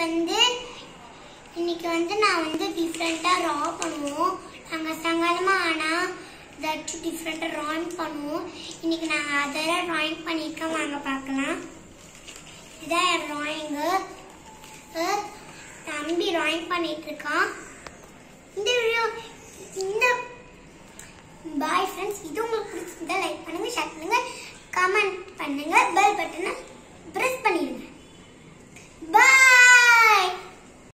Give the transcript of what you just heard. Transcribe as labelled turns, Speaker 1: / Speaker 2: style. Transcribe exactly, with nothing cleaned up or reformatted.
Speaker 1: வந்து இன்னைக்கு வந்து நான் வந்து டிஃப்ரெண்டா ட்ரா பண்ணுவோம். நாங்க சங்கடமா ஆனா ஏதாச்சும் டிஃப்ரெண்டா டிராயிங் பண்ணுவோம். இன்னைக்கு நாங்க அதெல்லாம் டிராயிங் பண்ணிருக்கோம். வாங்க பார்க்கலாம். இதான் என் டிராயிங்கு. தம்பி டிராயிங் பண்ணிட்டு இருக்கான். இந்த வீடியோ இந்த பாய் ஃப்ரெண்ட்ஸ், இது உங்களுக்கு